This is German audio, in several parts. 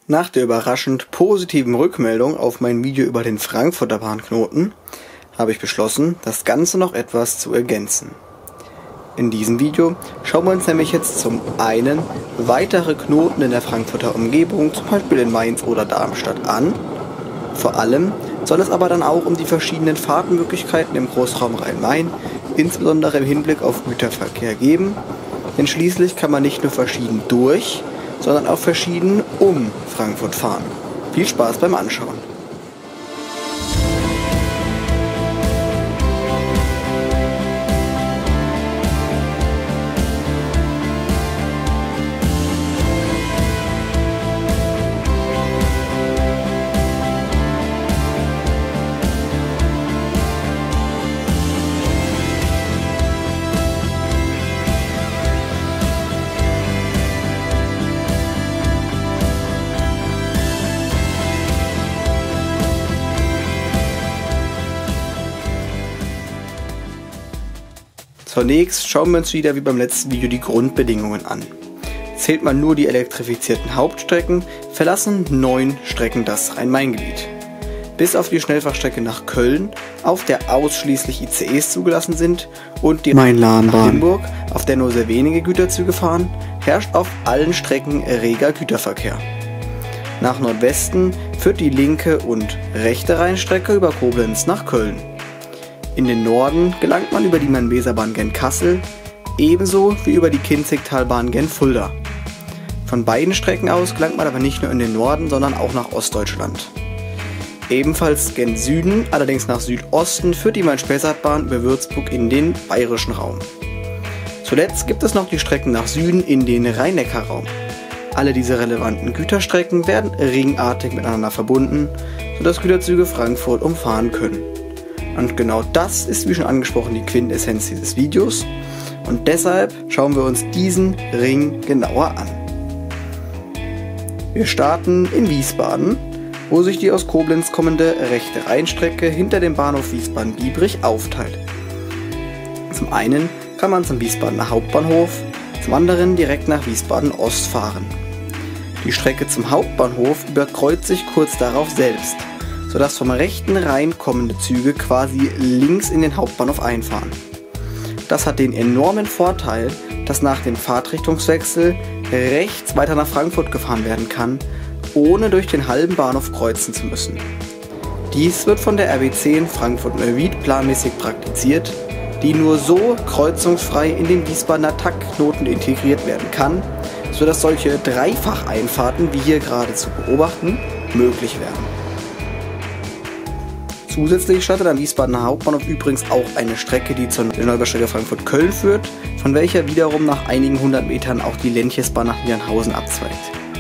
Nach der überraschend positiven Rückmeldung auf mein Video über den Frankfurter Bahnknoten habe ich beschlossen, das Ganze noch etwas zu ergänzen. In diesem Video schauen wir uns nämlich jetzt zum einen weitere Knoten in der Frankfurter Umgebung, zum Beispiel in Mainz oder Darmstadt, an. Vor allem soll es aber dann auch um die verschiedenen Fahrtmöglichkeiten im Großraum Rhein-Main, insbesondere im Hinblick auf Güterverkehr, geben. Denn schließlich kann man nicht nur verschieden durch, sondern auch verschieden um Frankfurt fahren. Viel Spaß beim Anschauen! Zunächst schauen wir uns wieder wie beim letzten Video die Grundbedingungen an. Zählt man nur die elektrifizierten Hauptstrecken, verlassen 9 Strecken das Rhein-Main-Gebiet. Bis auf die Schnellfahrstrecke nach Köln, auf der ausschließlich ICEs zugelassen sind, und die Main-Lahn-Bahn nach Limburg, auf der nur sehr wenige Güterzüge fahren, herrscht auf allen Strecken reger Güterverkehr. Nach Nordwesten führt die linke und rechte Rheinstrecke über Koblenz nach Köln. In den Norden gelangt man über die Main-Weser-Bahn Genf-Kassel, ebenso wie über die Kinzigtalbahn Genf-Fulda. Von beiden Strecken aus gelangt man aber nicht nur in den Norden, sondern auch nach Ostdeutschland. Ebenfalls gen Süden, allerdings nach Südosten, führt die Main-Spessart-Bahn über Würzburg in den bayerischen Raum. Zuletzt gibt es noch die Strecken nach Süden in den Rhein-Neckar-Raum. Alle diese relevanten Güterstrecken werden ringartig miteinander verbunden, sodass Güterzüge Frankfurt umfahren können. Und genau das ist, wie schon angesprochen, die Quintessenz dieses Videos. Und deshalb schauen wir uns diesen Ring genauer an. Wir starten in Wiesbaden, wo sich die aus Koblenz kommende rechte Rheinstrecke hinter dem Bahnhof Wiesbaden-Biebrich aufteilt. Zum einen kann man zum Wiesbadener Hauptbahnhof, zum anderen direkt nach Wiesbaden-Ost fahren. Die Strecke zum Hauptbahnhof überkreuzt sich kurz darauf selbst, sodass vom rechten Rhein kommende Züge quasi links in den Hauptbahnhof einfahren. Das hat den enormen Vorteil, dass nach dem Fahrtrichtungswechsel rechts weiter nach Frankfurt gefahren werden kann, ohne durch den halben Bahnhof kreuzen zu müssen. Dies wird von der RB10 Frankfurt-Neuwied planmäßig praktiziert, die nur so kreuzungsfrei in den Wiesbadener Taktknoten integriert werden kann, sodass solche Dreifacheinfahrten, wie hier gerade zu beobachten, möglich werden. Zusätzlich startet am Wiesbadener Hauptbahnhof übrigens auch eine Strecke, die zur Neubaustrecke Frankfurt-Köln führt, von welcher wiederum nach einigen 100 Metern auch die Lenchesbahn nach Niedernhausen abzweigt.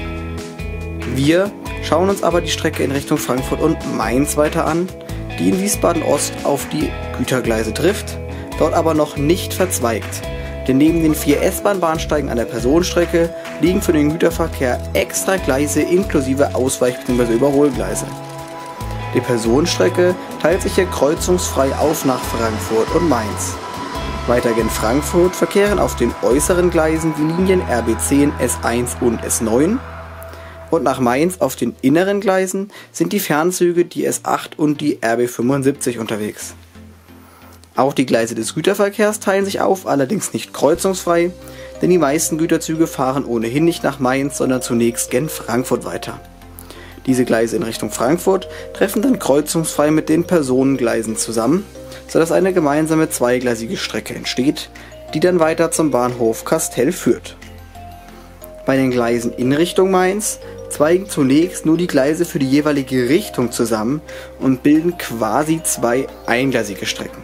Wir schauen uns aber die Strecke in Richtung Frankfurt und Mainz weiter an, die in Wiesbaden-Ost auf die Gütergleise trifft, dort aber noch nicht verzweigt. Denn neben den 4 S-Bahn-Bahnsteigen an der Personenstrecke liegen für den Güterverkehr extra Gleise inklusive Ausweich- bzw. Überholgleise. Die Personenstrecke teilt sich hier kreuzungsfrei auf nach Frankfurt und Mainz. Weiter gen Frankfurt verkehren auf den äußeren Gleisen die Linien RB10, S1 und S9. Und nach Mainz auf den inneren Gleisen sind die Fernzüge, die S8 und die RB75 unterwegs. Auch die Gleise des Güterverkehrs teilen sich auf, allerdings nicht kreuzungsfrei, denn die meisten Güterzüge fahren ohnehin nicht nach Mainz, sondern zunächst gen Frankfurt weiter. Diese Gleise in Richtung Frankfurt treffen dann kreuzungsfrei mit den Personengleisen zusammen, sodass eine gemeinsame zweigleisige Strecke entsteht, die dann weiter zum Bahnhof Kastel führt. Bei den Gleisen in Richtung Mainz zweigen zunächst nur die Gleise für die jeweilige Richtung zusammen und bilden quasi 2 eingleisige Strecken.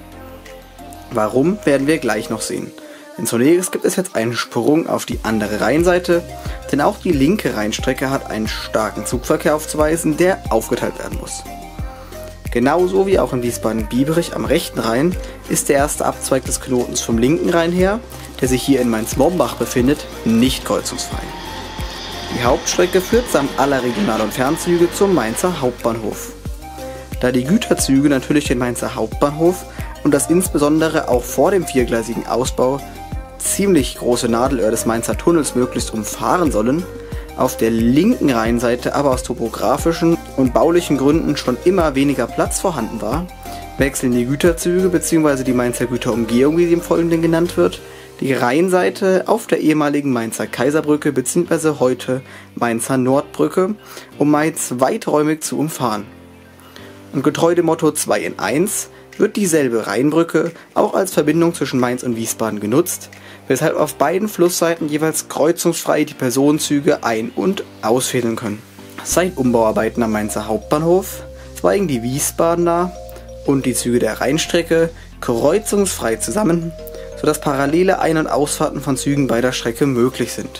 Warum, werden wir gleich noch sehen. Denn zunächst gibt es jetzt einen Sprung auf die andere Rheinseite, denn auch die linke Rheinstrecke hat einen starken Zugverkehr aufzuweisen, der aufgeteilt werden muss. Genauso wie auch in Wiesbaden-Biebrich am rechten Rhein ist der erste Abzweig des Knotens vom linken Rhein her, der sich hier in Mainz-Mombach befindet, nicht kreuzungsfrei. Die Hauptstrecke führt samt aller Regional- und Fernzüge zum Mainzer Hauptbahnhof. Da die Güterzüge natürlich den Mainzer Hauptbahnhof und das insbesondere auch vor dem viergleisigen Ausbau ziemlich große Nadelöhr des Mainzer Tunnels möglichst umfahren sollen, auf der linken Rheinseite aber aus topografischen und baulichen Gründen schon immer weniger Platz vorhanden war, wechseln die Güterzüge bzw. die Mainzer Güterumgehung, wie sie im Folgenden genannt wird, die Rheinseite auf der ehemaligen Mainzer Kaiserbrücke bzw. heute Mainzer Nordbrücke, um Mainz weiträumig zu umfahren. Und getreu dem Motto 2 in 1 wird dieselbe Rheinbrücke auch als Verbindung zwischen Mainz und Wiesbaden genutzt, weshalb auf beiden Flussseiten jeweils kreuzungsfrei die Personenzüge ein- und ausfädeln können. Seit Umbauarbeiten am Mainzer Hauptbahnhof zweigen die Wiesbadener und die Züge der Rheinstrecke kreuzungsfrei zusammen, sodass parallele Ein- und Ausfahrten von Zügen beider Strecke möglich sind.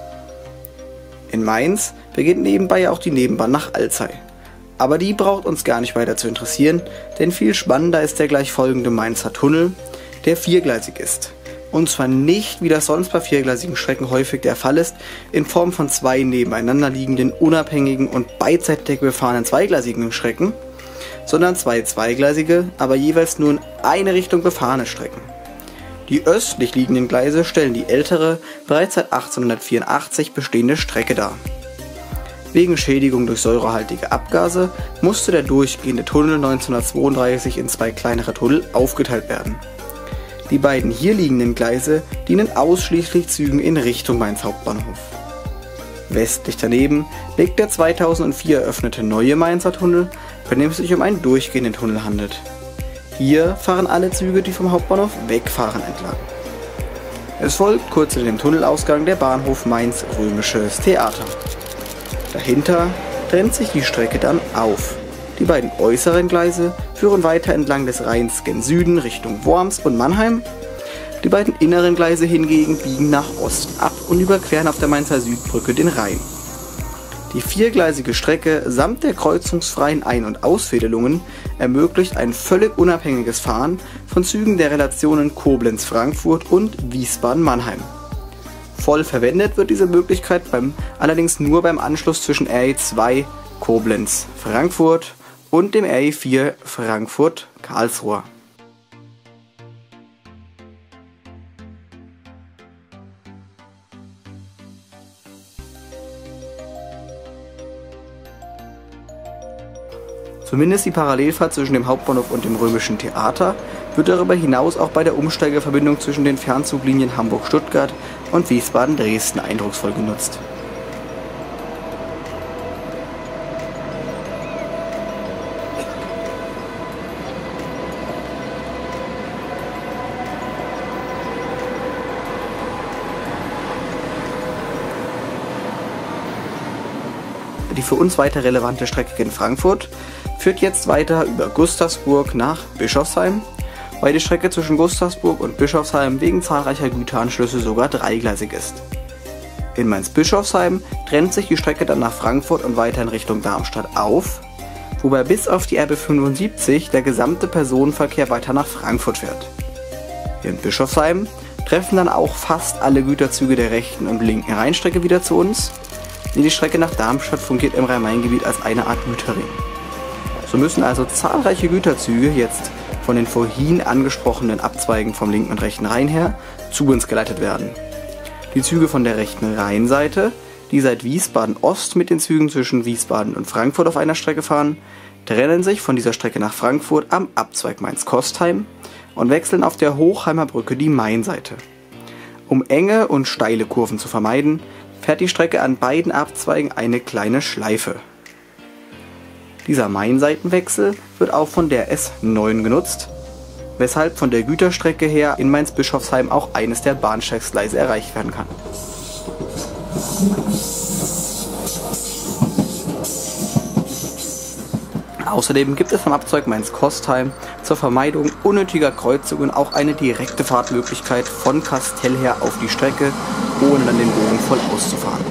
In Mainz beginnt nebenbei auch die Nebenbahn nach Alzey. Aber die braucht uns gar nicht weiter zu interessieren, denn viel spannender ist der gleich folgende Mainzer Tunnel, der viergleisig ist. Und zwar nicht, wie das sonst bei viergleisigen Strecken häufig der Fall ist, in Form von zwei nebeneinander liegenden, unabhängigen und beidseitig befahrenen zweigleisigen Strecken, sondern zwei zweigleisige, aber jeweils nur in eine Richtung befahrene Strecken. Die östlich liegenden Gleise stellen die ältere, bereits seit 1884 bestehende Strecke dar. Wegen Schädigung durch säurehaltige Abgase musste der durchgehende Tunnel 1932 in zwei kleinere Tunnel aufgeteilt werden. Die beiden hier liegenden Gleise dienen ausschließlich Zügen in Richtung Mainz Hauptbahnhof. Westlich daneben liegt der 2004 eröffnete neue Mainzer Tunnel, bei dem es sich um einen durchgehenden Tunnel handelt. Hier fahren alle Züge, die vom Hauptbahnhof wegfahren, entlang. Es folgt kurz hinter dem Tunnelausgang der Bahnhof Mainz Römisches Theater. Dahinter trennt sich die Strecke dann auf. Die beiden äußeren Gleise führen weiter entlang des Rheins gen Süden Richtung Worms und Mannheim. Die beiden inneren Gleise hingegen biegen nach Osten ab und überqueren auf der Mainzer Südbrücke den Rhein. Die viergleisige Strecke samt der kreuzungsfreien Ein- und Ausfädelungen ermöglicht ein völlig unabhängiges Fahren von Zügen der Relationen Koblenz-Frankfurt und Wiesbaden-Mannheim. Voll verwendet wird diese Möglichkeit allerdings nur beim Anschluss zwischen RE2 Koblenz-Frankfurt und dem RE4 Frankfurt-Karlsruhe. Zumindest die Parallelfahrt zwischen dem Hauptbahnhof und dem Römischen Theater wird darüber hinaus auch bei der Umsteigeverbindung zwischen den Fernzuglinien Hamburg-Stuttgart und Wiesbaden-Dresden eindrucksvoll genutzt. Die für uns weiter relevante Strecke in Frankfurt führt jetzt weiter über Gustavsburg nach Bischofsheim, weil die Strecke zwischen Gustavsburg und Bischofsheim wegen zahlreicher Güteranschlüsse sogar dreigleisig ist. In Mainz-Bischofsheim trennt sich die Strecke dann nach Frankfurt und weiter in Richtung Darmstadt auf, wobei bis auf die RB 75 der gesamte Personenverkehr weiter nach Frankfurt fährt. In Bischofsheim treffen dann auch fast alle Güterzüge der rechten und linken Rheinstrecke wieder zu uns. Die Strecke nach Darmstadt fungiert im Rhein-Main-Gebiet als eine Art Güterring. So müssen also zahlreiche Güterzüge jetzt von den vorhin angesprochenen Abzweigen vom linken und rechten Rhein her zu uns geleitet werden. Die Züge von der rechten Rheinseite, die seit Wiesbaden Ost mit den Zügen zwischen Wiesbaden und Frankfurt auf einer Strecke fahren, trennen sich von dieser Strecke nach Frankfurt am Abzweig Mainz-Kostheim und wechseln auf der Hochheimer Brücke die Mainseite. Um enge und steile Kurven zu vermeiden, fährt die Strecke an beiden Abzweigen eine kleine Schleife. Dieser Mainseitenwechsel wird auch von der S9 genutzt, weshalb von der Güterstrecke her in Mainz-Bischofsheim auch eines der Bahnsteigsgleise erreicht werden kann. Außerdem gibt es am Abzweig Mainz-Kostheim zur Vermeidung unnötiger Kreuzungen auch eine direkte Fahrtmöglichkeit von Kastel her auf die Strecke, ohne dann den Bogen voll auszufahren.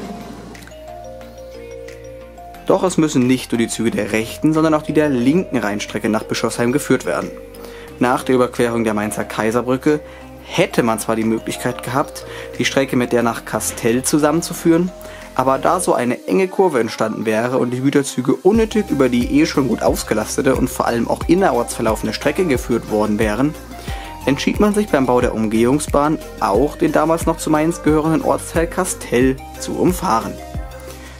Doch es müssen nicht nur die Züge der rechten, sondern auch die der linken Rheinstrecke nach Bischofsheim geführt werden. Nach der Überquerung der Mainzer Kaiserbrücke hätte man zwar die Möglichkeit gehabt, die Strecke mit der nach Kastel zusammenzuführen, aber da so eine enge Kurve entstanden wäre und die Güterzüge unnötig über die schon gut ausgelastete und vor allem auch innerorts verlaufende Strecke geführt worden wären, entschied man sich beim Bau der Umgehungsbahn auch den damals noch zu Mainz gehörenden Ortsteil Kastel zu umfahren.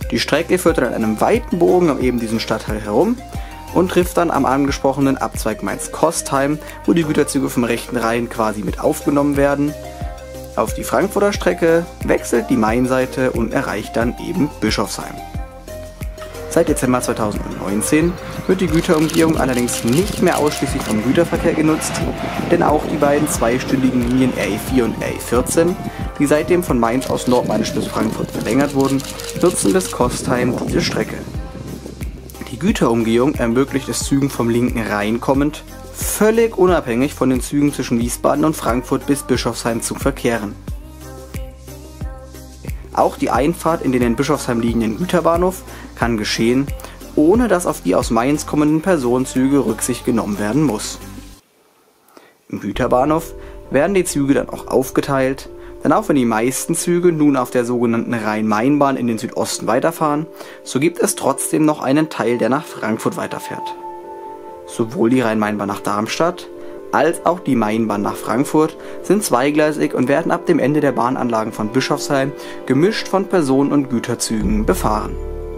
Die Strecke führt dann in einem weiten Bogen um eben diesen Stadtteil herum und trifft dann am angesprochenen Abzweig Mainz-Kostheim, wo die Güterzüge vom rechten Rhein quasi mit aufgenommen werden. Auf die Frankfurter Strecke wechselt die Mainseite und erreicht dann eben Bischofsheim. Seit Dezember 2019 wird die Güterumgehung allerdings nicht mehr ausschließlich vom Güterverkehr genutzt, denn auch die beiden zweistündigen Linien RE4 und RE14, die seitdem von Mainz aus nordmainisch bis Frankfurt verlängert wurden, nutzen bis Kostheim diese Strecke. Die Güterumgehung ermöglicht es Zügen vom linken Rhein kommend, völlig unabhängig von den Zügen zwischen Wiesbaden und Frankfurt bis Bischofsheim zu verkehren. Auch die Einfahrt in den in Bischofsheim liegenden Güterbahnhof kann geschehen, ohne dass auf die aus Mainz kommenden Personenzüge Rücksicht genommen werden muss. Im Güterbahnhof werden die Züge dann auch aufgeteilt, denn auch wenn die meisten Züge nun auf der sogenannten Rhein-Main-Bahn in den Südosten weiterfahren, so gibt es trotzdem noch einen Teil, der nach Frankfurt weiterfährt. Sowohl die Rhein-Main-Bahn nach Darmstadt als auch die Mainbahn nach Frankfurt sind zweigleisig und werden ab dem Ende der Bahnanlagen von Bischofsheim gemischt von Personen- und Güterzügen befahren.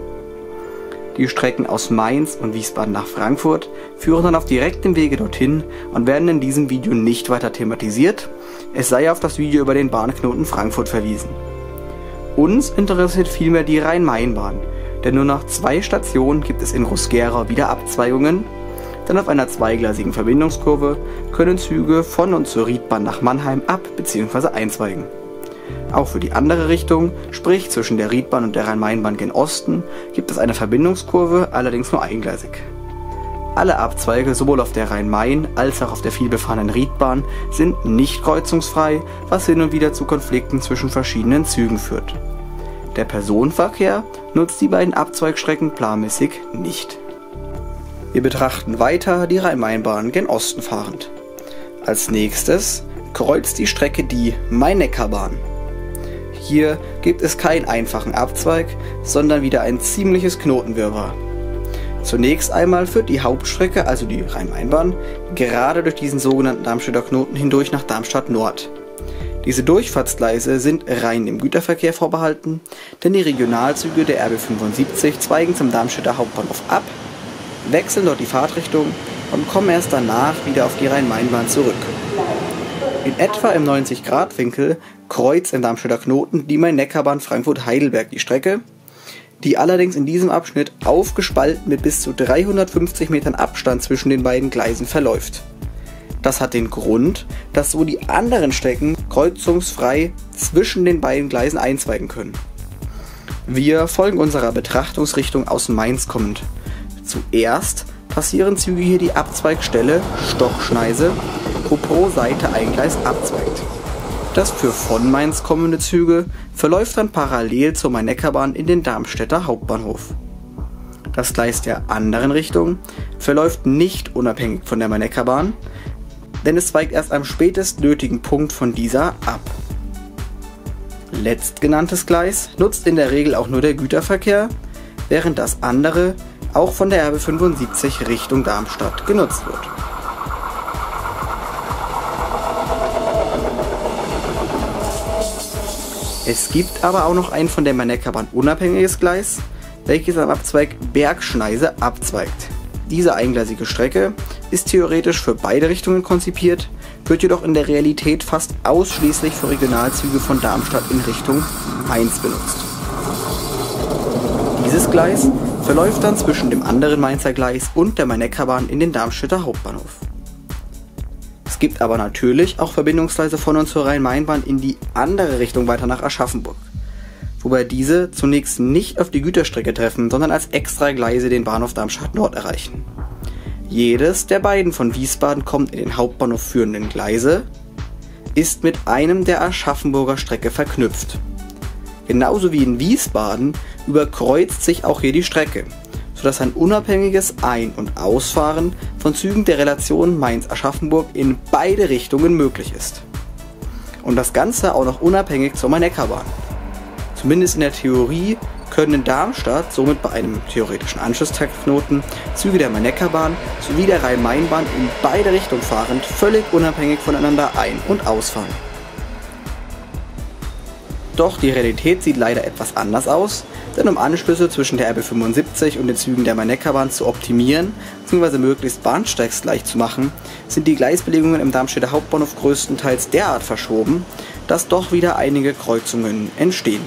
Die Strecken aus Mainz und Wiesbaden nach Frankfurt führen dann auf direktem Wege dorthin und werden in diesem Video nicht weiter thematisiert, es sei auf das Video über den Bahnknoten Frankfurt verwiesen. Uns interessiert vielmehr die Rhein-Main-Bahn, denn nur nach 2 Stationen gibt es in Groß-Gerau wieder Abzweigungen, denn auf einer zweigleisigen Verbindungskurve können Züge von und zur Riedbahn nach Mannheim ab- bzw. einzweigen. Auch für die andere Richtung, sprich zwischen der Riedbahn und der Rhein-Main-Bahn gen Osten, gibt es eine Verbindungskurve, allerdings nur eingleisig. Alle Abzweige sowohl auf der Rhein-Main- als auch auf der vielbefahrenen Riedbahn sind nicht kreuzungsfrei, was hin und wieder zu Konflikten zwischen verschiedenen Zügen führt. Der Personenverkehr nutzt die beiden Abzweigstrecken planmäßig nicht. Wir betrachten weiter die Rhein-Main-Bahn gen Osten fahrend. Als nächstes kreuzt die Strecke die Main-Neckar-Bahn. Hier gibt es keinen einfachen Abzweig, sondern wieder ein ziemliches Knotenwirrwarr. Zunächst einmal führt die Hauptstrecke, also die Rhein-Main-Bahn, gerade durch diesen sogenannten Darmstädter Knoten hindurch nach Darmstadt Nord. Diese Durchfahrtsgleise sind rein dem Güterverkehr vorbehalten, denn die Regionalzüge der RB 75 zweigen zum Darmstädter Hauptbahnhof ab, wechseln dort die Fahrtrichtung und kommen erst danach wieder auf die Rhein-Main-Bahn zurück. In etwa im 90-Grad-Winkel kreuzt im Darmstädter Knoten die Main-Neckar-Bahn Frankfurt-Heidelberg die Strecke, die allerdings in diesem Abschnitt aufgespalten mit bis zu 350 Metern Abstand zwischen den beiden Gleisen verläuft. Das hat den Grund, dass so die anderen Strecken kreuzungsfrei zwischen den beiden Gleisen einzweigen können. Wir folgen unserer Betrachtungsrichtung aus Mainz kommend. Zuerst passieren Züge hier die Abzweigstelle Stochschneise, wo pro Seite ein Gleis abzweigt. Das für von Mainz kommende Züge verläuft dann parallel zur Main-Neckar-Bahn in den Darmstädter Hauptbahnhof. Das Gleis der anderen Richtung verläuft nicht unabhängig von der Main-Neckar-Bahn, denn es zweigt erst am spätest nötigen Punkt von dieser ab. Letztgenanntes Gleis nutzt in der Regel auch nur der Güterverkehr, während das andere auch von der RB 75 Richtung Darmstadt genutzt wird. Es gibt aber auch noch ein von der Main-Neckar-Bahn unabhängiges Gleis, welches am Abzweig Bergschneise abzweigt. Diese eingleisige Strecke ist theoretisch für beide Richtungen konzipiert, wird jedoch in der Realität fast ausschließlich für Regionalzüge von Darmstadt in Richtung Mainz benutzt. Dieses Gleis verläuft dann zwischen dem anderen Mainzer Gleis und der Main-Neckar-Bahn in den Darmstädter Hauptbahnhof. Es gibt aber natürlich auch Verbindungsgleise von und zur Rhein-Main-Bahn in die andere Richtung weiter nach Aschaffenburg, wobei diese zunächst nicht auf die Güterstrecke treffen, sondern als Extragleise den Bahnhof Darmstadt Nord erreichen. Jedes der beiden von Wiesbaden kommend in den Hauptbahnhof führenden Gleise ist mit einem der Aschaffenburger Strecke verknüpft. Genauso wie in Wiesbaden überkreuzt sich auch hier die Strecke, sodass ein unabhängiges Ein- und Ausfahren von Zügen der Relation Mainz-Aschaffenburg in beide Richtungen möglich ist. Und das Ganze auch noch unabhängig zur Main-Neckar-Bahn. Zumindest in der Theorie können in Darmstadt somit bei einem theoretischen Anschlussknoten Züge der Main-Neckar-Bahn sowie der Rhein-Main-Bahn in beide Richtungen fahrend völlig unabhängig voneinander ein- und ausfahren. Doch die Realität sieht leider etwas anders aus, denn um Anschlüsse zwischen der RB 75 und den Zügen der Main-Neckar-Bahn zu optimieren bzw. möglichst bahnsteigsgleich zu machen, sind die Gleisbelegungen im Darmstädter Hauptbahnhof größtenteils derart verschoben, dass doch wieder einige Kreuzungen entstehen.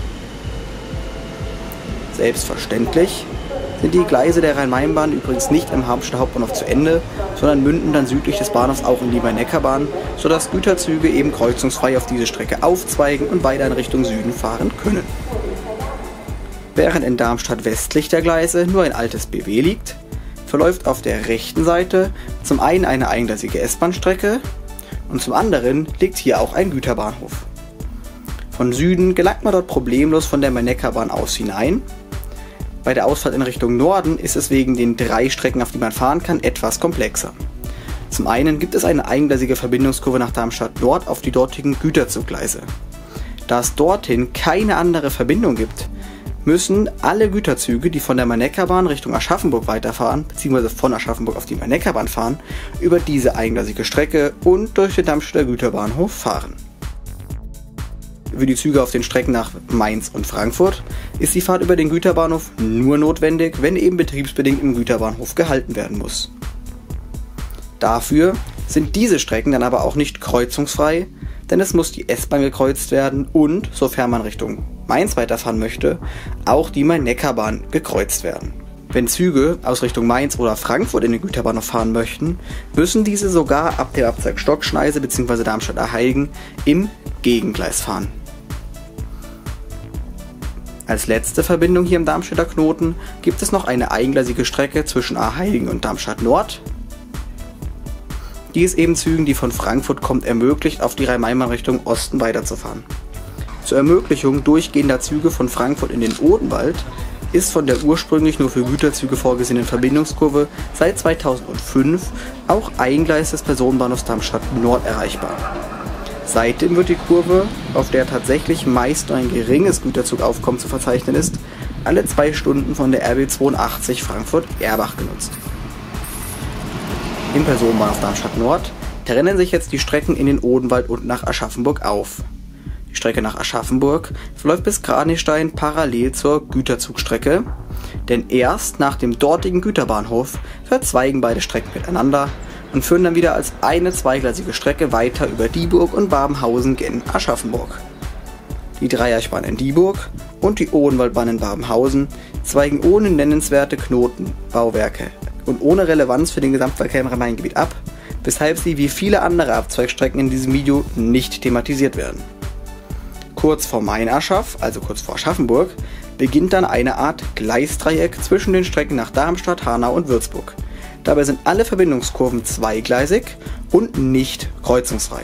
Selbstverständlich sind die Gleise der Rhein-Main-Bahn übrigens nicht im Darmstädter Hauptbahnhof zu Ende, sondern münden dann südlich des Bahnhofs auch in die Main-Neckar-Bahn, sodass Güterzüge eben kreuzungsfrei auf diese Strecke aufzweigen und weiter in Richtung Süden fahren können. Während in Darmstadt westlich der Gleise nur ein altes BW liegt, verläuft auf der rechten Seite zum einen eine eingleisige S-Bahn-Strecke und zum anderen liegt hier auch ein Güterbahnhof. Von Süden gelangt man dort problemlos von der Main-Neckar-Bahn aus hinein. Bei der Ausfahrt in Richtung Norden ist es wegen den 3 Strecken, auf die man fahren kann, etwas komplexer. Zum einen gibt es eine eingleisige Verbindungskurve nach Darmstadt Nord auf die dortigen Güterzuggleise. Da es dorthin keine andere Verbindung gibt, müssen alle Güterzüge, die von der Main-Neckar-Bahn Richtung Aschaffenburg weiterfahren, bzw. von Aschaffenburg auf die Main-Neckar-Bahn fahren, über diese eingleisige Strecke und durch den Darmstädter Güterbahnhof fahren. Für die Züge auf den Strecken nach Mainz und Frankfurt ist die Fahrt über den Güterbahnhof nur notwendig, wenn eben betriebsbedingt im Güterbahnhof gehalten werden muss. Dafür sind diese Strecken dann aber auch nicht kreuzungsfrei, denn es muss die S-Bahn gekreuzt werden und, sofern man Richtung Mainz weiterfahren möchte, auch die Main-Neckar-Bahn gekreuzt werden. Wenn Züge aus Richtung Mainz oder Frankfurt in den Güterbahnhof fahren möchten, müssen diese sogar ab dem Abzweig Stockschneise bzw. Darmstadt-Aheilgen im Gegengleis fahren. Als letzte Verbindung hier im Darmstädter Knoten gibt es noch eine eingleisige Strecke zwischen Aheilgen und Darmstadt Nord. Die es eben Zügen, die von Frankfurt kommt, ermöglicht, auf die Rhein-Main-Bahn Richtung Osten weiterzufahren. Zur Ermöglichung durchgehender Züge von Frankfurt in den Odenwald ist von der ursprünglich nur für Güterzüge vorgesehenen Verbindungskurve seit 2005 auch ein Gleis des Personenbahnhofs Darmstadt Nord erreichbar. Seitdem wird die Kurve, auf der tatsächlich meist nur ein geringes Güterzugaufkommen zu verzeichnen ist, alle 2 Stunden von der RB 82 Frankfurt-Erbach genutzt. Im Personenbahnhof Darmstadt Nord trennen sich jetzt die Strecken in den Odenwald und nach Aschaffenburg auf. Die Strecke nach Aschaffenburg verläuft bis Kranichstein parallel zur Güterzugstrecke, denn erst nach dem dortigen Güterbahnhof verzweigen beide Strecken miteinander und führen dann wieder als eine zweigleisige Strecke weiter über Dieburg und Babenhausen gen Aschaffenburg. Die Dreierbahn in Dieburg und die Odenwaldbahn in Babenhausen zweigen ohne nennenswerte Knotenbauwerke und ohne Relevanz für den Gesamtverkehr im Rhein-Main-Gebiet ab, weshalb sie wie viele andere Abzweigstrecken in diesem Video nicht thematisiert werden. Kurz vor Main-Aschaff, also kurz vor Aschaffenburg, beginnt dann eine Art Gleisdreieck zwischen den Strecken nach Darmstadt, Hanau und Würzburg. Dabei sind alle Verbindungskurven zweigleisig und nicht kreuzungsfrei.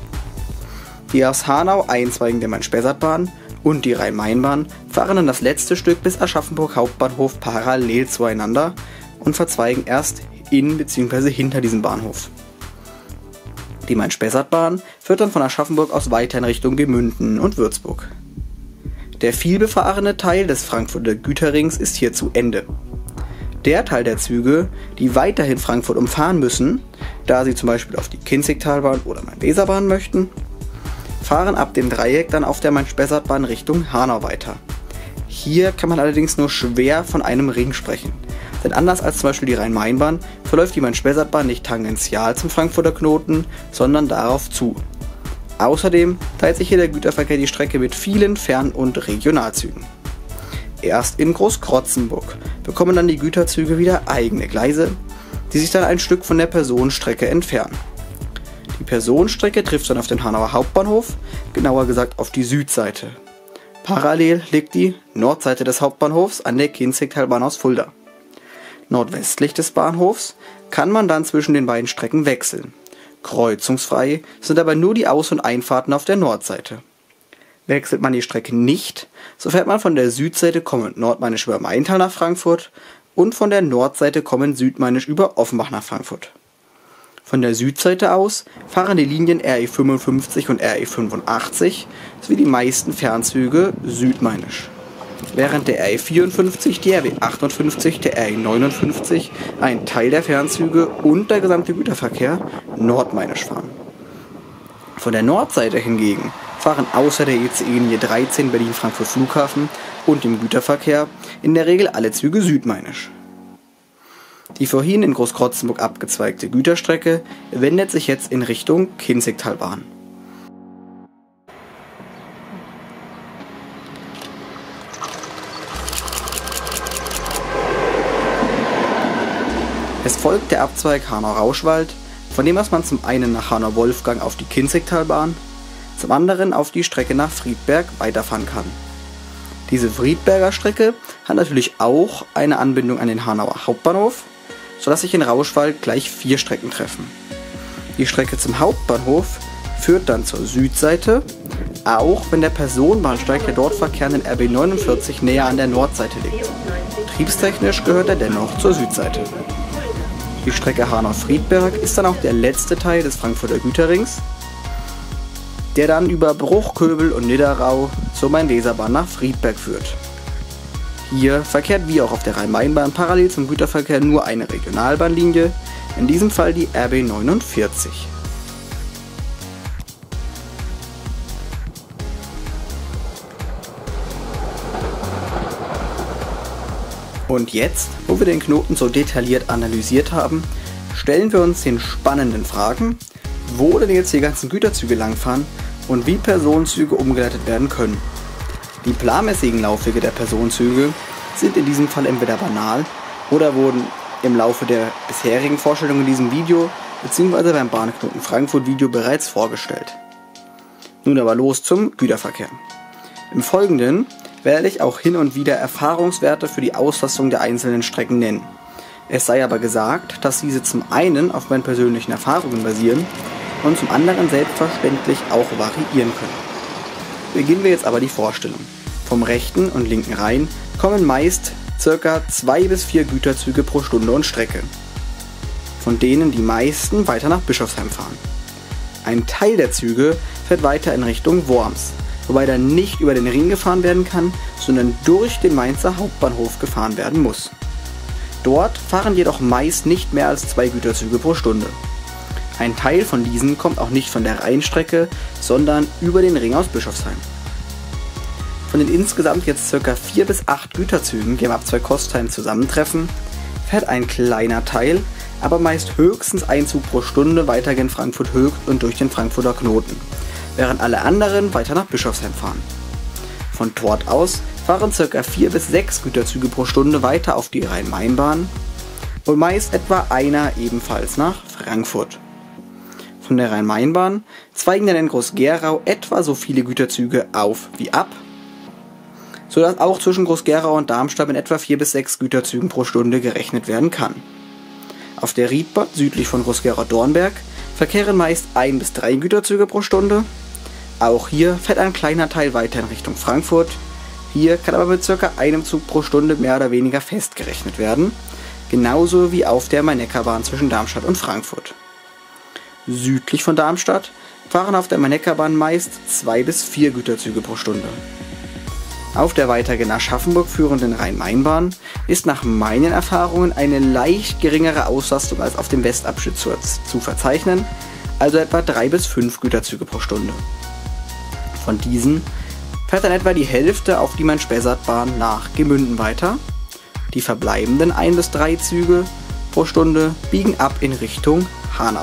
Die aus Hanau einzweigende Main-Spessart-Bahn und die Rhein-Main-Bahn fahren dann das letzte Stück bis Aschaffenburg Hauptbahnhof parallel zueinander und verzweigen erst in bzw. hinter diesem Bahnhof. Die Main-Spessart-Bahn führt dann von Aschaffenburg aus weiter in Richtung Gemünden und Würzburg. Der vielbefahrene Teil des Frankfurter Güterrings ist hier zu Ende. Der Teil der Züge, die weiterhin Frankfurt umfahren müssen, da sie zum Beispiel auf die Kinzigtalbahn oder Main-Weser-Bahn möchten, fahren ab dem Dreieck dann auf der Main-Spessart-Bahn Richtung Hanau weiter. Hier kann man allerdings nur schwer von einem Ring sprechen, denn anders als zum Beispiel die Rhein-Main-Bahn verläuft die Main-Spessart-Bahn nicht tangential zum Frankfurter Knoten, sondern darauf zu. Außerdem teilt sich hier der Güterverkehr die Strecke mit vielen Fern- und Regionalzügen. Erst in Großkrotzenburg bekommen dann die Güterzüge wieder eigene Gleise, die sich dann ein Stück von der Personenstrecke entfernen. Die Personenstrecke trifft dann auf den Hanauer Hauptbahnhof, genauer gesagt auf die Südseite. Parallel liegt die Nordseite des Hauptbahnhofs an der Kinzigtalbahn aus Fulda. Nordwestlich des Bahnhofs kann man dann zwischen den beiden Strecken wechseln. Kreuzungsfrei sind aber nur die Aus- und Einfahrten auf der Nordseite. Wechselt man die Strecke nicht, so fährt man von der Südseite kommend nordmainisch über Maintal nach Frankfurt und von der Nordseite kommend südmainisch über Offenbach nach Frankfurt. Von der Südseite aus fahren die Linien RE 55 und RE 85 sowie die meisten Fernzüge südmainisch, während der RE 54, die RE 58, der RE 59, ein Teil der Fernzüge und der gesamte Güterverkehr nordmainisch fahren. Von der Nordseite hingegen fahren außer der ICE-Linie 13 Berlin-Frankfurt Flughafen und dem Güterverkehr in der Regel alle Züge südmainisch. Die vorhin in Großkrotzenburg abgezweigte Güterstrecke wendet sich jetzt in Richtung Kinzigtalbahn. Es folgt der Abzweig Hanau-Rauschwald, von dem aus man zum einen nach Hanau-Wolfgang auf die Kinzigtalbahn, zum anderen auf die Strecke nach Friedberg weiterfahren kann. Diese Friedberger Strecke hat natürlich auch eine Anbindung an den Hanauer Hauptbahnhof, sodass sich in Rauschwald gleich 4 Strecken treffen. Die Strecke zum Hauptbahnhof führt dann zur Südseite, auch wenn der Personenbahnsteig der dort verkehrenden RB 49 näher an der Nordseite liegt. Betriebstechnisch gehört er dennoch zur Südseite. Die Strecke Hanau-Friedberg ist dann auch der letzte Teil des Frankfurter Güterrings, der dann über Bruch, Köbel und Niederrau zur Main-Weser-Bahn nach Friedberg führt. Hier verkehrt wie auch auf der Rhein-Main-Bahn parallel zum Güterverkehr nur eine Regionalbahnlinie, in diesem Fall die RB 49. Und jetzt, wo wir den Knoten so detailliert analysiert haben, stellen wir uns den spannenden Fragen, wo denn jetzt die ganzen Güterzüge langfahren und wie Personenzüge umgeleitet werden können. Die planmäßigen Laufwege der Personenzüge sind in diesem Fall entweder banal oder wurden im Laufe der bisherigen Vorstellungen in diesem Video bzw. beim Bahnknoten Frankfurt Video bereits vorgestellt. Nun aber los zum Güterverkehr. Im Folgenden werde ich auch hin und wieder Erfahrungswerte für die Auslastung der einzelnen Strecken nennen. Es sei aber gesagt, dass diese zum einen auf meinen persönlichen Erfahrungen basieren und zum anderen selbstverständlich auch variieren können. Beginnen wir jetzt aber die Vorstellung. Vom rechten und linken Rhein kommen meist ca. 2 bis 4 Güterzüge pro Stunde und Strecke, von denen die meisten weiter nach Bischofsheim fahren. Ein Teil der Züge fährt weiter in Richtung Worms, wobei dann nicht über den Ring gefahren werden kann, sondern durch den Mainzer Hauptbahnhof gefahren werden muss. Dort fahren jedoch meist nicht mehr als 2 Güterzüge pro Stunde. Ein Teil von diesen kommt auch nicht von der Rheinstrecke, sondern über den Ring aus Bischofsheim. Von den insgesamt jetzt ca. 4 bis 8 Güterzügen, die am Abzweig Kostheim zusammentreffen, fährt ein kleiner Teil, aber meist höchstens ein Zug pro Stunde weiter gen Frankfurt Höchst und durch den Frankfurter Knoten, während alle anderen weiter nach Bischofsheim fahren. Von dort aus fahren ca. 4 bis 6 Güterzüge pro Stunde weiter auf die Rhein-Main-Bahn und meist etwa einer ebenfalls nach Frankfurt. Von der Rhein-Main-Bahn zweigen dann in Groß-Gerau etwa so viele Güterzüge auf wie ab, sodass auch zwischen Groß-Gerau und Darmstadt in etwa 4 bis 6 Güterzügen pro Stunde gerechnet werden kann. Auf der Riedbahn südlich von Groß-Gerau-Dornberg verkehren meist 1 bis 3 Güterzüge pro Stunde. Auch hier fährt ein kleiner Teil weiter in Richtung Frankfurt. Hier kann aber mit ca. einem Zug pro Stunde mehr oder weniger festgerechnet werden, genauso wie auf der Main-Neckar-Bahn zwischen Darmstadt und Frankfurt. Südlich von Darmstadt fahren auf der Main-Neckar-Bahn meist 2 bis 4 Güterzüge pro Stunde. Auf der weiter gen Aschaffenburg führenden Rhein-Main-Bahn ist nach meinen Erfahrungen eine leicht geringere Auslastung als auf dem Westabschnitt zu verzeichnen, also etwa 3 bis 5 Güterzüge pro Stunde. Von diesen fährt dann etwa die Hälfte auf die Main-Spessart-Bahn nach Gemünden weiter. Die verbleibenden 1 bis 3 Züge pro Stunde biegen ab in Richtung Hanau.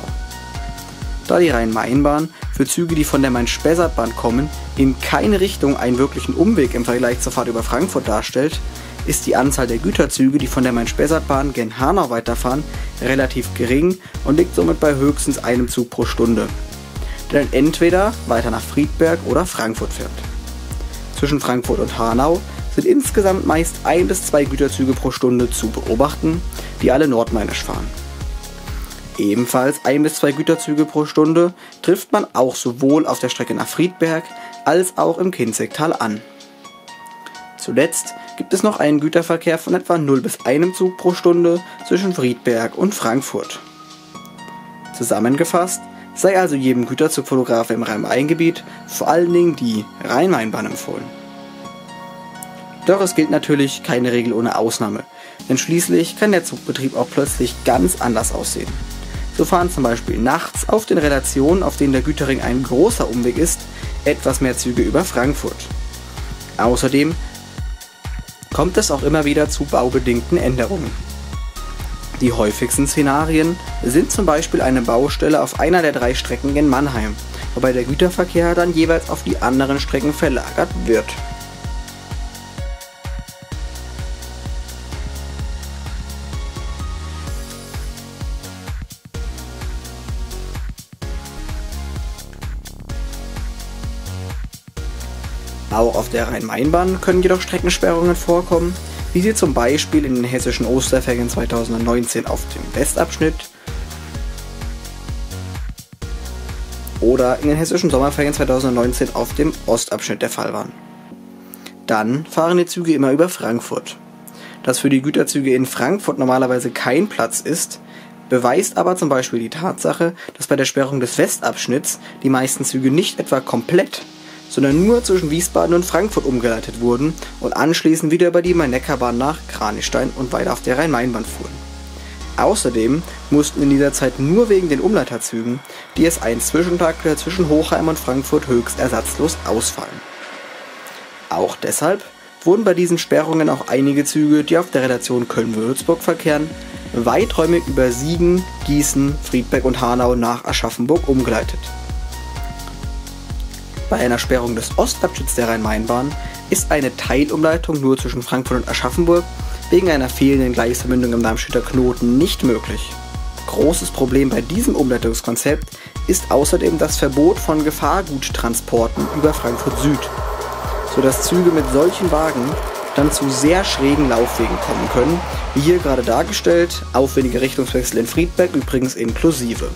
Da die Rhein-Main-Bahn für Züge, die von der Main-Spessart-Bahn kommen, in keine Richtung einen wirklichen Umweg im Vergleich zur Fahrt über Frankfurt darstellt, ist die Anzahl der Güterzüge, die von der Main-Spessart-Bahn gen Hanau weiterfahren, relativ gering und liegt somit bei höchstens einem Zug pro Stunde, der dann entweder weiter nach Friedberg oder Frankfurt fährt. Zwischen Frankfurt und Hanau sind insgesamt meist 1 bis 2 Güterzüge pro Stunde zu beobachten, die alle nordmainisch fahren. Ebenfalls 1 bis 2 Güterzüge pro Stunde trifft man auch sowohl auf der Strecke nach Friedberg als auch im Kinzigtal an. Zuletzt gibt es noch einen Güterverkehr von etwa 0 bis 1 Zug pro Stunde zwischen Friedberg und Frankfurt. Zusammengefasst sei also jedem Güterzugfotograf im Rhein-Main-Gebiet vor allen Dingen die Rhein-Main-Bahn empfohlen. Doch es gilt natürlich keine Regel ohne Ausnahme, denn schließlich kann der Zugbetrieb auch plötzlich ganz anders aussehen. So fahren zum Beispiel nachts auf den Relationen, auf denen der Güterring ein großer Umweg ist, etwas mehr Züge über Frankfurt. Außerdem kommt es auch immer wieder zu baubedingten Änderungen. Die häufigsten Szenarien sind zum Beispiel eine Baustelle auf einer der 3 Strecken in Mannheim, wobei der Güterverkehr dann jeweils auf die anderen Strecken verlagert wird. Auch auf der Rhein-Main-Bahn können jedoch Streckensperrungen vorkommen, wie sie zum Beispiel in den hessischen Osterferien 2019 auf dem Westabschnitt oder in den hessischen Sommerferien 2019 auf dem Ostabschnitt der Fall waren. Dann fahren die Züge immer über Frankfurt. Dass für die Güterzüge in Frankfurt normalerweise kein Platz ist, beweist aber zum Beispiel die Tatsache, dass bei der Sperrung des Westabschnitts die meisten Züge nicht etwa komplett, sondern nur zwischen Wiesbaden und Frankfurt umgeleitet wurden und anschließend wieder über die Main-Neckar-Bahn nach Kranichstein und weiter auf der Rhein-Main-Bahn fuhren. Außerdem mussten in dieser Zeit nur wegen den Umleiterzügen die S1-Zwischentakte zwischen Hochheim und Frankfurt höchst ersatzlos ausfallen. Auch deshalb wurden bei diesen Sperrungen auch einige Züge, die auf der Relation Köln-Würzburg verkehren, weiträumig über Siegen, Gießen, Friedberg und Hanau nach Aschaffenburg umgeleitet. Bei einer Sperrung des Ostabschnitts der Rhein-Main-Bahn ist eine Teilumleitung nur zwischen Frankfurt und Aschaffenburg wegen einer fehlenden Gleisverbindung im Darmstädter Knoten nicht möglich. Großes Problem bei diesem Umleitungskonzept ist außerdem das Verbot von Gefahrguttransporten über Frankfurt Süd, sodass Züge mit solchen Wagen dann zu sehr schrägen Laufwegen kommen können, wie hier gerade dargestellt, aufwendige Richtungswechsel in Friedberg übrigens inklusive.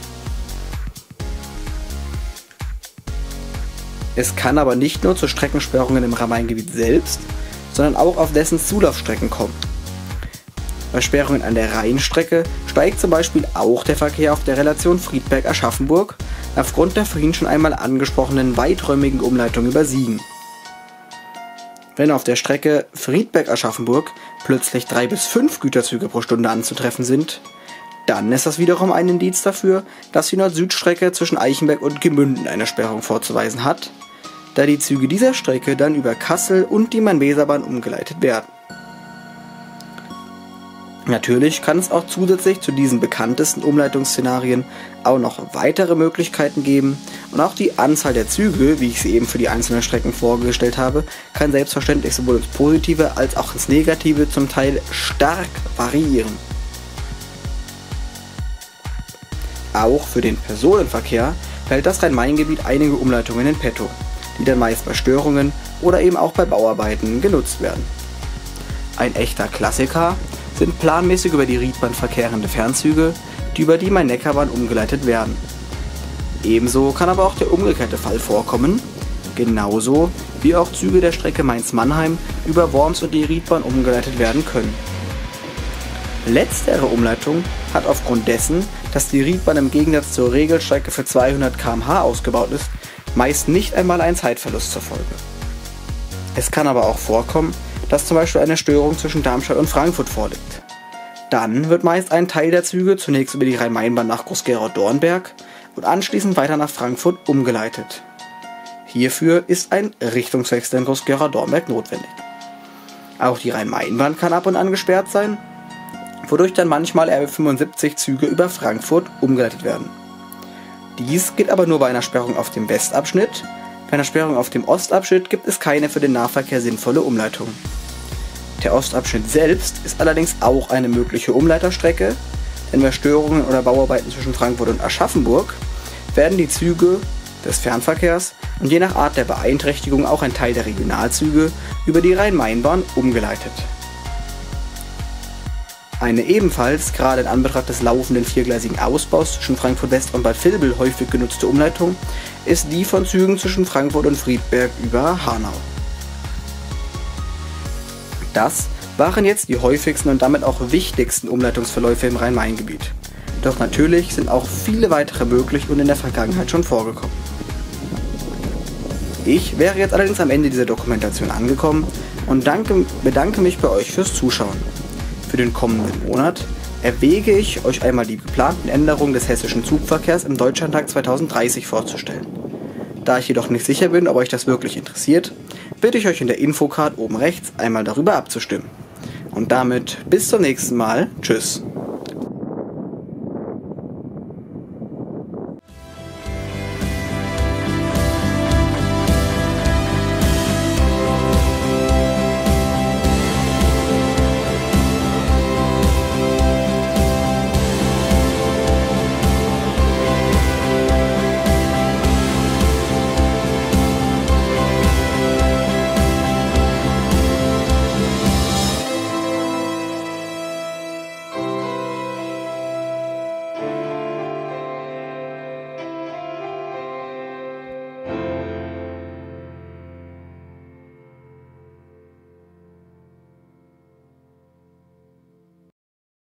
Es kann aber nicht nur zu Streckensperrungen im Rhein-Main-Gebiet selbst, sondern auch auf dessen Zulaufstrecken kommen. Bei Sperrungen an der Rheinstrecke steigt zum Beispiel auch der Verkehr auf der Relation Friedberg-Aschaffenburg aufgrund der vorhin schon einmal angesprochenen weiträumigen Umleitung über Siegen. Wenn auf der Strecke Friedberg-Aschaffenburg plötzlich 3 bis 5 Güterzüge pro Stunde anzutreffen sind, dann ist das wiederum ein Indiz dafür, dass die Nord-Süd-Strecke zwischen Eichenberg und Gemünden eine Sperrung vorzuweisen hat, da die Züge dieser Strecke dann über Kassel und die Main-Weser-Bahn umgeleitet werden. Natürlich kann es auch zusätzlich zu diesen bekanntesten Umleitungsszenarien auch noch weitere Möglichkeiten geben und auch die Anzahl der Züge, wie ich sie eben für die einzelnen Strecken vorgestellt habe, kann selbstverständlich sowohl ins Positive als auch ins Negative zum Teil stark variieren. Auch für den Personenverkehr hält das Rhein-Main-Gebiet einige Umleitungen in petto, die dann meist bei Störungen oder eben auch bei Bauarbeiten genutzt werden. Ein echter Klassiker sind planmäßig über die Riedbahn verkehrende Fernzüge, die über die Main-Neckar-Bahn umgeleitet werden. Ebenso kann aber auch der umgekehrte Fall vorkommen, genauso wie auch Züge der Strecke Mainz-Mannheim über Worms und die Riedbahn umgeleitet werden können. Letztere Umleitung hat aufgrund dessen, dass die Riedbahn im Gegensatz zur Regelstrecke für 200 km/h ausgebaut ist, meist nicht einmal einen Zeitverlust zur Folge. Es kann aber auch vorkommen, dass zum Beispiel eine Störung zwischen Darmstadt und Frankfurt vorliegt. Dann wird meist ein Teil der Züge zunächst über die Rhein-Main-Bahn nach Groß-Gerau-Dornberg und anschließend weiter nach Frankfurt umgeleitet. Hierfür ist ein Richtungswechsel in Groß-Gerau-Dornberg notwendig. Auch die Rhein-Main-Bahn kann ab und an gesperrt sein, wodurch dann manchmal RB 75 Züge über Frankfurt umgeleitet werden. Dies geht aber nur bei einer Sperrung auf dem Westabschnitt. Bei einer Sperrung auf dem Ostabschnitt gibt es keine für den Nahverkehr sinnvolle Umleitung. Der Ostabschnitt selbst ist allerdings auch eine mögliche Umleiterstrecke, denn bei Störungen oder Bauarbeiten zwischen Frankfurt und Aschaffenburg werden die Züge des Fernverkehrs und je nach Art der Beeinträchtigung auch ein Teil der Regionalzüge über die Rhein-Main-Bahn umgeleitet. Eine ebenfalls, gerade in Anbetracht des laufenden viergleisigen Ausbaus zwischen Frankfurt West und Bad Vilbel häufig genutzte Umleitung ist die von Zügen zwischen Frankfurt und Friedberg über Hanau. Das waren jetzt die häufigsten und damit auch wichtigsten Umleitungsverläufe im Rhein-Main-Gebiet. Doch natürlich sind auch viele weitere möglich und in der Vergangenheit schon vorgekommen. Ich wäre jetzt allerdings am Ende dieser Dokumentation angekommen und bedanke mich bei euch fürs Zuschauen. Für den kommenden Monat erwäge ich, euch einmal die geplanten Änderungen des hessischen Zugverkehrs im Deutschlandtag 2030 vorzustellen. Da ich jedoch nicht sicher bin, ob euch das wirklich interessiert, bitte ich euch in der Infocard oben rechts einmal darüber abzustimmen. Und damit bis zum nächsten Mal. Tschüss.